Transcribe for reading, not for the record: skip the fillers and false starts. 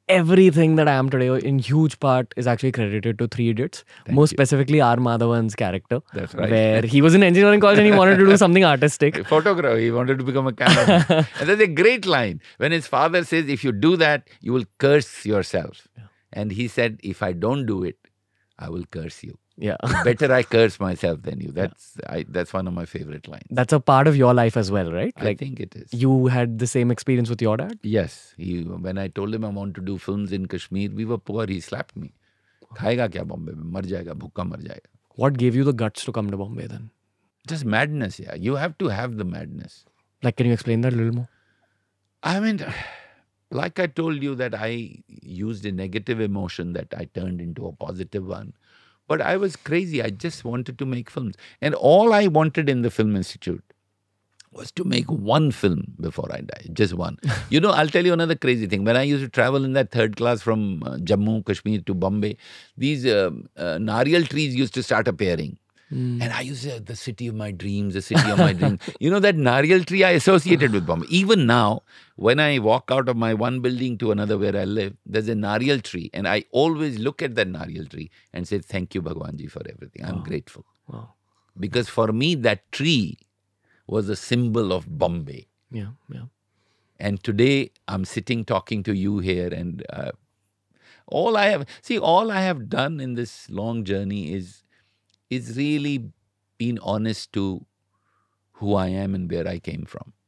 everything that I am today in huge part is actually credited to Three Idiots. More specifically, R. Madhavan's character. That's right. Where he was in engineering college and he wanted to do something artistic. Photographer. He wanted to become a cameraman. And that's a great line. When his father says, if you do that, you will curse yourself. Yeah. And he said, if I don't do it, I will curse you. Yeah. Better I curse myself than you. That's one of my favorite lines. That's a part of your life as well, right? I think it is. You had the same experience with your dad? Yes. When I told him I want to do films in Kashmir, we were poor. He slapped me. खाएगा क्या बॉम्बे में? मर जाएगा, भूखा मर जाएगा. What gave you the guts to come to Bombay then? Just madness, yeah. You have to have the madness. Like, can you explain that a little more? I mean, like I told you that I used a negative emotion that I turned into a positive one. But I was crazy. I just wanted to make films. And all I wanted in the Film Institute was to make one film before I die. Just one. I'll tell you another crazy thing. When I used to travel in that third class from Jammu, Kashmir to Bombay, these nariyal trees used to start appearing. And I used to say, the city of my dreams, the city of my dreams. That nariyal tree I associated with Bombay. Even now, when I walk out of my one building to another where I live, there's a nariyal tree. And I always look at that nariyal tree and say, thank you, Bhagwanji, for everything. I'm grateful. Wow. Because for me, that tree was a symbol of Bombay. Yeah. And today, I'm sitting talking to you here and all I have done in this long journey is really being honest to who I am and where I came from.